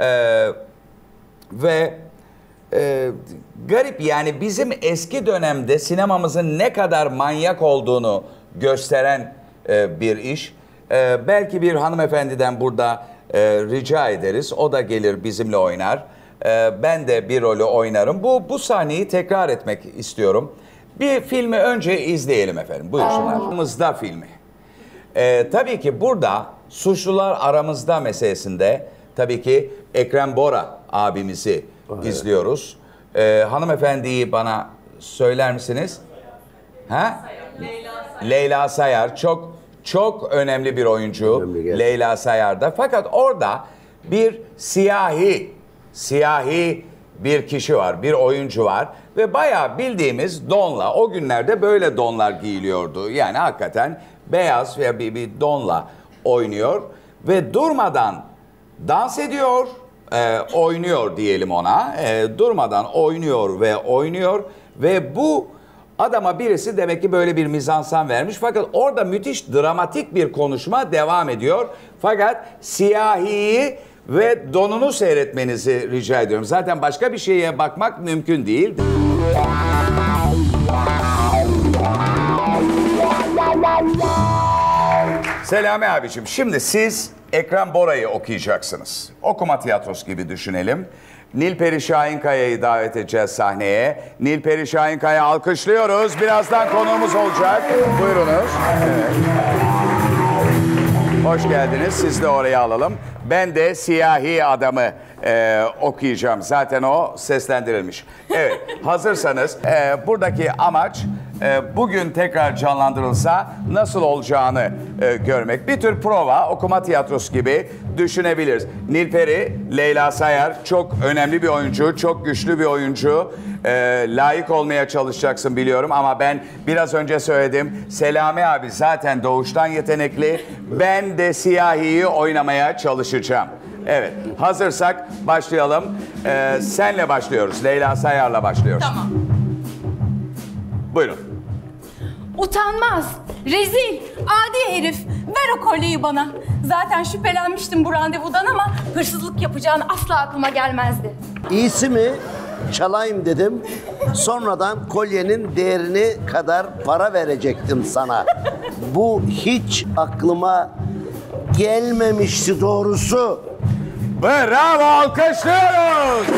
Ve garip yani bizim eski dönemde sinemamızın ne kadar manyak olduğunu gösteren bir iş. Belki bir hanımefendiden burada rica ederiz. O da gelir bizimle oynar. Ben de bir rolü oynarım. Bu sahneyi tekrar etmek istiyorum. Bir filmi önce izleyelim efendim. Buyursunlar. Aramızda filmi. Tabii ki burada suçlular aramızda meselesinde tabii ki Ekrem Bora abimizi izliyoruz. Hanımefendiyi bana söyler misiniz? Ha? Leyla Sayar çok önemli bir oyuncu. Önemli, Leyla Sayar'da. Fakat orada bir siyahi bir kişi var, bir oyuncu var ve bayağı bildiğimiz donla, o günlerde böyle donlar giyiliyordu. Yani hakikaten beyaz veya bir donla oynuyor ve durmadan dans ediyor, oynuyor diyelim ona. Durmadan oynuyor ve bu adama birisi demek ki böyle bir mizansen vermiş. Fakat orada müthiş dramatik bir konuşma devam ediyor. Fakat siyahiyi ve donunu seyretmenizi rica ediyorum. Zaten başka bir şeye bakmak mümkün değil. Selami abiciğim, şimdi siz Ekrem Bora'yı okuyacaksınız. Okuma tiyatrosu gibi düşünelim. Nilperi Şahinkaya'yı davet edeceğiz sahneye. Nilperi Şahinkaya alkışlıyoruz. Birazdan konuğumuz olacak. Buyurunuz. Evet. Hoş geldiniz. Siz de oraya alalım. Ben de siyahi adamı okuyacağım. Zaten o seslendirilmiş. Evet, hazırsanız buradaki amaç bugün tekrar canlandırılsa nasıl olacağını görmek. Bir tür prova, okuma tiyatrosu gibi düşünebiliriz. Nilperi, Leyla Sayar çok önemli bir oyuncu, çok güçlü bir oyuncu. Layık olmaya çalışacaksın biliyorum ama ben biraz önce söyledim. Selami abi zaten doğuştan yetenekli. Ben de siyahiyi oynamaya çalışacağım. Evet, hazırsak başlayalım. Senle başlıyoruz, Leyla Sayar'la başlıyoruz. Tamam. Buyurun. Utanmaz, rezil, adi herif. Ver o kolyeyi bana. Zaten şüphelenmiştim bu randevudan ama hırsızlık yapacağını asla aklıma gelmezdi. İyisi mi çalayım dedim. Sonradan kolyenin değerini kadar para verecektim sana. Bu hiç aklıma gelmemişti doğrusu. Bravo, alkışlıyoruz.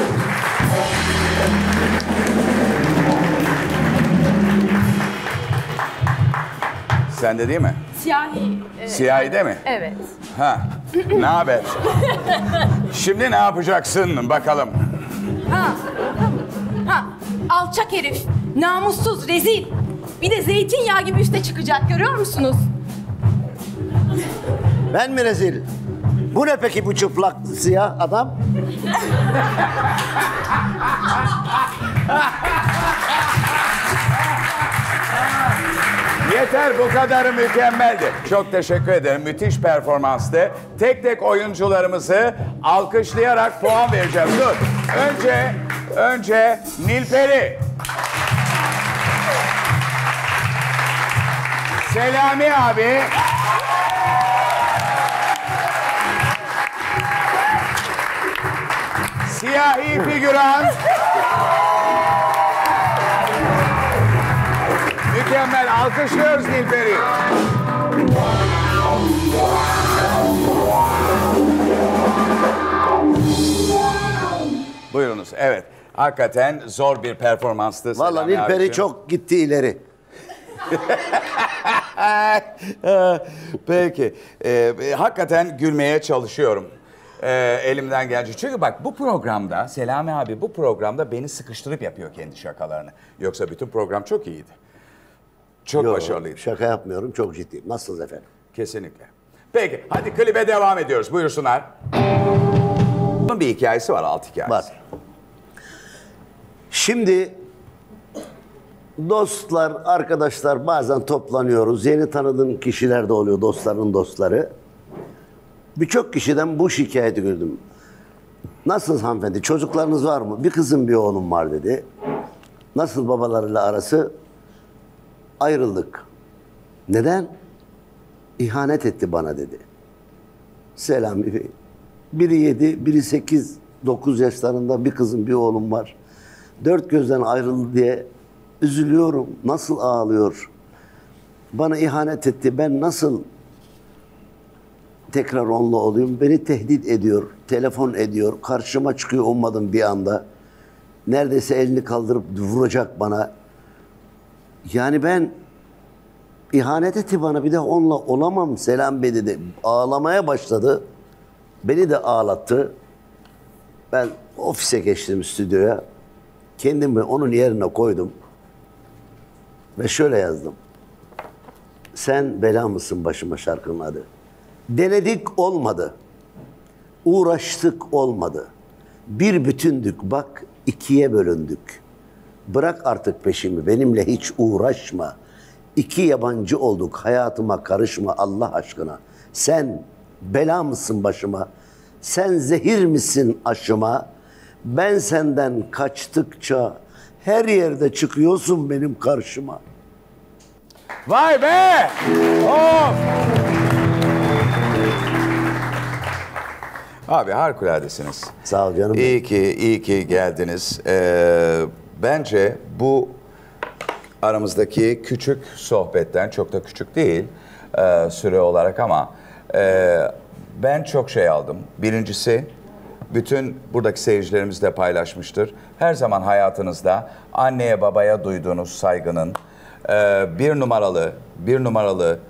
Sende değil mi? Siyahi. Siyahi de mi? Evet. Ha, ne haber? Şimdi ne yapacaksın bakalım? Ha, alçak herif, namussuz, rezil. Bir de zeytinyağı gibi üste çıkacak, görüyor musunuz? Ben mi rezil? Bu ne peki bu çıplak siyah adam? Yeter, bu kadarı mükemmeldi. Çok teşekkür ederim. Müthiş performanstı. Tek tek oyuncularımızı alkışlayarak puan vereceğiz. Dur. Önce Nilperi. Selami abi. siyahi figüran. Mükemmel. Alkışlıyoruz Nilperi. Buyurunuz. Evet. Hakikaten zor bir performanstı. Vallahi Selami Nilperi abiciğim. çok gitti ileri. Peki. Hakikaten gülmeye çalışıyorum. Elimden gelince. Çünkü bak bu programda Selami abi bu programda beni sıkıştırıp yapıyor kendi şakalarını. Yoksa bütün program çok iyiydi. Çok Yok, başarılıydı. şaka yapmıyorum, çok ciddiyim. Nasılsınız efendim? Kesinlikle. Peki hadi klibe devam ediyoruz. Buyursunlar. Bunun bir hikayesi var, alt hikayesi. Var. Şimdi dostlar, arkadaşlar bazen toplanıyoruz. Yeni tanıdığın kişiler de oluyor, dostların dostları. Birçok kişiden bu şikayeti gördüm. Nasılsınız hanımefendi? Çocuklarınız var mı? Bir kızım bir oğlum var dedi. Nasıl babalarıyla arası? Ayrıldık. Neden? İhanet etti bana dedi. Selami Bey. Biri 7, biri 8, 9 yaşlarında bir kızım bir oğlum var. 4 gözden ayrıldı diye üzülüyorum. Nasıl ağlıyor? Bana ihanet etti. Ben nasıl tekrar onunla olayım? Beni tehdit ediyor. Telefon ediyor. Karşıma çıkıyor ummadım bir anda. Neredeyse elini kaldırıp vuracak bana. Yani ben ihanet etti bana, bir de onunla olamam Selam Bey dedi. Ağlamaya başladı. Beni de ağlattı. Ben ofise geçtim, stüdyoya. Kendimi onun yerine koydum. Ve şöyle yazdım. Sen bela mısın başıma şarkının adı. Denedik olmadı. Uğraştık olmadı. Bir bütündük bak, ikiye bölündük. Bırak artık peşimi, benimle hiç uğraşma. İki yabancı olduk, hayatıma karışma Allah aşkına. Sen bela mısın başıma? Sen zehir misin aşıma? Ben senden kaçtıkça her yerde çıkıyorsun benim karşıma. Vay be! Of! Abi harikuladesiniz. Sağ ol canım. İyi ki geldiniz. Bence bu aramızdaki küçük sohbetten, çok da küçük değil süre olarak ama ben çok şey aldım. Birincisi, bütün buradaki seyircilerimiz de paylaşmıştır. Her zaman hayatınızda anneye babaya duyduğunuz saygının bir numaralı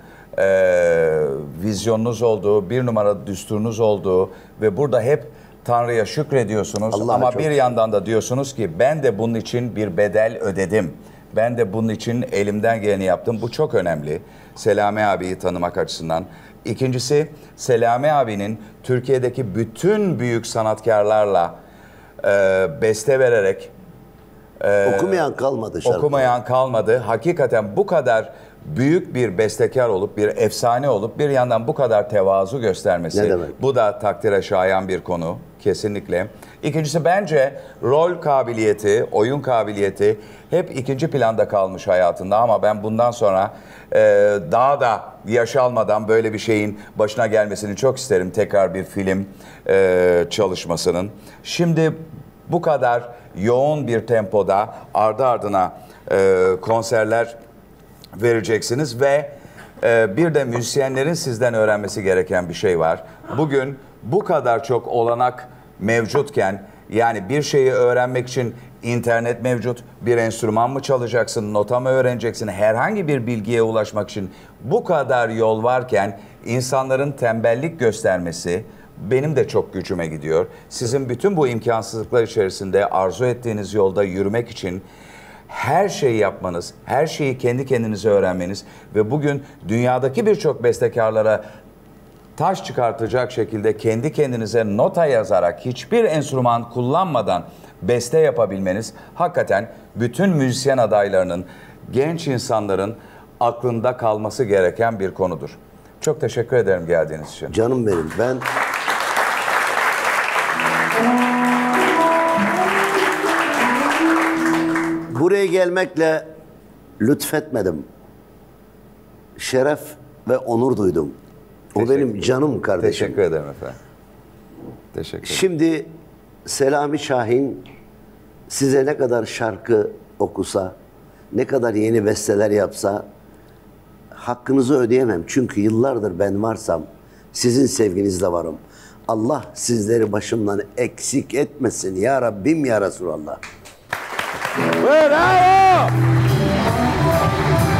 vizyonunuz olduğu, bir numaralı düsturunuz olduğu ve burada hep Tanrı'ya şükrediyorsunuz. Allah'a ama çok bir yandan da diyorsunuz ki ben de bunun için bir bedel ödedim. Ben de bunun için elimden geleni yaptım. Bu çok önemli. Selami abiyi tanımak açısından. İkincisi, Selami abinin Türkiye'deki bütün büyük sanatkarlarla beste vererek Okumayan kalmadı şarkı. okumayan kalmadı. Hakikaten bu kadar büyük bir bestekar olup, bir efsane olup bir yandan bu kadar tevazu göstermesi. Ne demek? Bu da takdire şayan bir konu. Kesinlikle. İkincisi bence rol kabiliyeti, oyun kabiliyeti hep ikinci planda kalmış hayatında ama ben bundan sonra daha da yaş almadan böyle bir şeyin başına gelmesini çok isterim. Tekrar bir film çalışmasının. Şimdi bu kadar yoğun bir tempoda ardı ardına konserler vereceksiniz ve bir de müzisyenlerin sizden öğrenmesi gereken bir şey var. Bugün bu kadar çok olanak mevcutken yani bir şeyi öğrenmek için internet mevcut, bir enstrüman mı çalacaksın, nota mı öğreneceksin, herhangi bir bilgiye ulaşmak için bu kadar yol varken insanların tembellik göstermesi benim de çok gücüme gidiyor. Sizin bütün bu imkansızlıklar içerisinde arzu ettiğiniz yolda yürümek için her şeyi yapmanız, her şeyi kendi kendinize öğrenmeniz ve bugün dünyadaki birçok bestekarlara taş çıkartacak şekilde kendi kendinize nota yazarak hiçbir enstrüman kullanmadan beste yapabilmeniz hakikaten bütün müzisyen adaylarının, genç insanların aklında kalması gereken bir konudur. Çok teşekkür ederim geldiğiniz için. Canım benim, ben buraya gelmekle lütfetmedim. Şeref ve onur duydum. O benim canım kardeşim. Teşekkür ederim efendim. Teşekkür ederim. Şimdi Selami Şahin size ne kadar şarkı okusa, ne kadar yeni besteler yapsa hakkınızı ödeyemem. Çünkü yıllardır ben varsam sizin sevginizde varım. Allah sizleri başımdan eksik etmesin ya Rabbim ya Resulallah. Bravo!